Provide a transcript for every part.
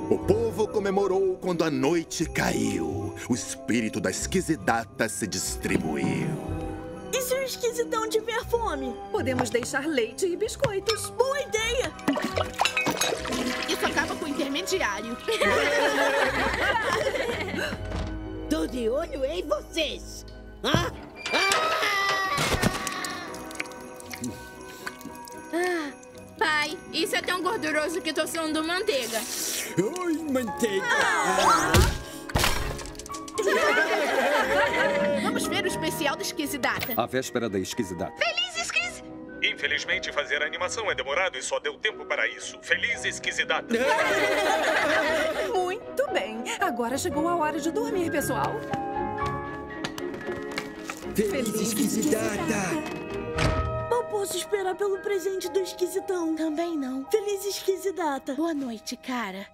O povo comemorou quando a noite caiu. O espírito da esquisidata se distribuiu. E se o esquisitão tiver fome? Podemos deixar leite e biscoitos. Boa ideia! Isso acaba com o intermediário. Tô de olho em vocês. Ah! Pai, isso é tão gorduroso que tô suando manteiga. Oi, manteiga! Vamos ver o especial da Esquisidata. A véspera da esquisidata. Feliz Esquis... Infelizmente, fazer a animação é demorado e só deu tempo para isso. Feliz esquisidata! Muito bem. Agora chegou a hora de dormir, pessoal. Feliz esquisidata! Não posso esperar pelo presente do esquisitão. Também não. Feliz esquisidata. Boa noite, cara.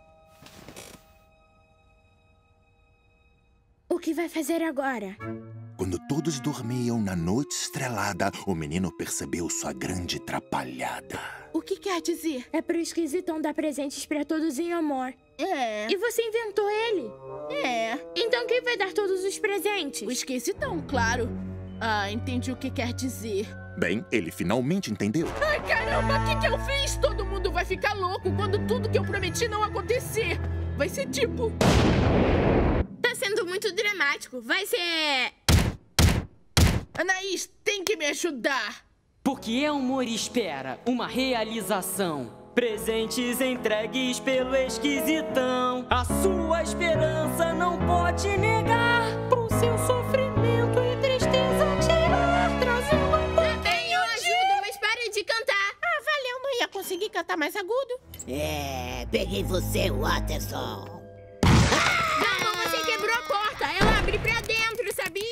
O que vai fazer agora? Quando todos dormiam na noite estrelada, o menino percebeu sua grande atrapalhada. O que quer dizer? É pro esquisitão dar presentes pra todos em amor. É. E você inventou ele? É. Então quem vai dar todos os presentes? O esquisitão, claro. Ah, entendi o que quer dizer. Bem, ele finalmente entendeu. Ai, caramba, o que eu fiz? Todo mundo vai ficar louco quando tudo que eu prometi não acontecer. Vai ser tipo... Tá sendo muito dramático. Vai ser... Anaís, tem que me ajudar. Porque amor espera uma realização. Presentes entregues pelo esquisitão. A sua esperança não pode negar. Pro seu sofrimento e tristeza tirar. Trazendo Também eu ajudo, mas pare de cantar. Ah, valeu, não ia conseguir cantar mais agudo. Peguei você, Watterson. Não, você quebrou a porta. Ela abre pra dentro, sabia?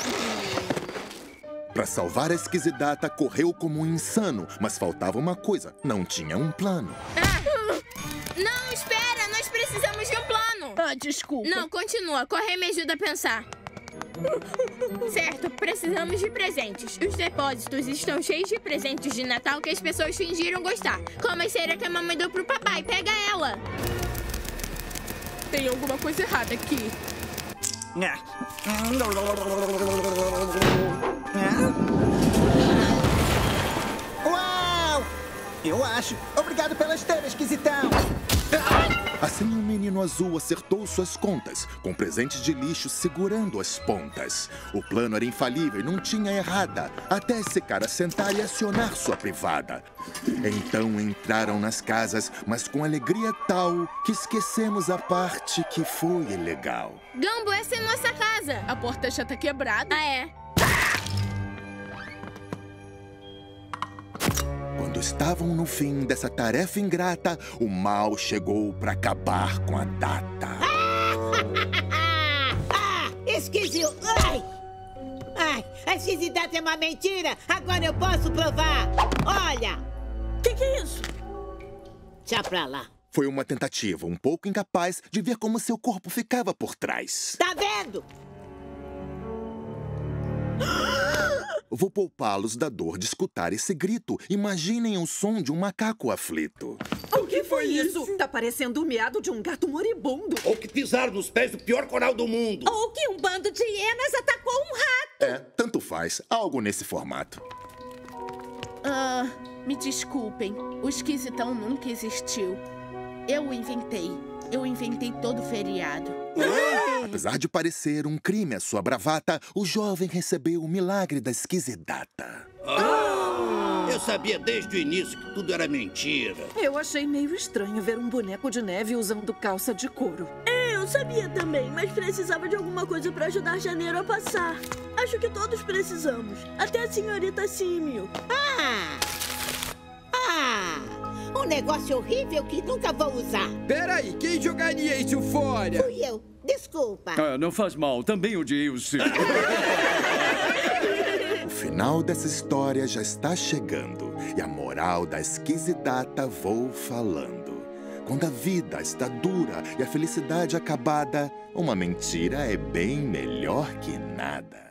Para salvar a esquisidata, correu como um insano. Mas faltava uma coisa, não tinha um plano. Não, espera. Nós precisamos de um plano. Ah, desculpa. Não, continua. Corre me ajuda a pensar. Certo, precisamos de presentes. Os depósitos estão cheios de presentes de Natal que as pessoas fingiram gostar. Como a cera que a mamãe deu pro papai. Pega ela. Tem alguma coisa errada aqui. Uau! Eu acho. Obrigado pela esteira, esquisitão. Assim o menino azul acertou suas contas, com presentes de lixo segurando as pontas. O plano era infalível e não tinha errada, até esse cara sentar e acionar sua privada. Então entraram nas casas, mas com alegria tal que esquecemos a parte que foi ilegal. Gumbo, essa é nossa casa. A porta já tá quebrada. Ah, é? Quando estavam no fim dessa tarefa ingrata, o mal chegou para acabar com a data. Esquisito! Ai, a esquisidata é uma mentira! Agora eu posso provar! Olha! Que é isso? Já pra lá. Foi uma tentativa um pouco incapaz de ver como seu corpo ficava por trás. Tá vendo? Vou poupá-los da dor de escutar esse grito. Imaginem o som de um macaco aflito. O que foi isso? Tá parecendo o miado de um gato moribundo. Ou que pisaram nos pés do pior coral do mundo. Ou que um bando de hienas atacou um rato. Tanto faz. Algo nesse formato. Me desculpem. O esquisitão nunca existiu. Eu o inventei. Eu inventei todo o feriado. Apesar de parecer um crime a sua bravata, o jovem recebeu o milagre da esquisidata. Eu sabia desde o início que tudo era mentira. Eu achei meio estranho ver um boneco de neve usando calça de couro. Eu sabia também, mas precisava de alguma coisa pra ajudar Janeiro a passar. Acho que todos precisamos. Até a senhorita Símio. Um negócio horrível que nunca vou usar. Peraí, quem jogaria isso fora? Fui eu. Desculpa. Não faz mal, também odiei o seu. O final dessa história já está chegando e a moral da esquisidata vou falando. Quando a vida está dura e a felicidade acabada, uma mentira é bem melhor que nada.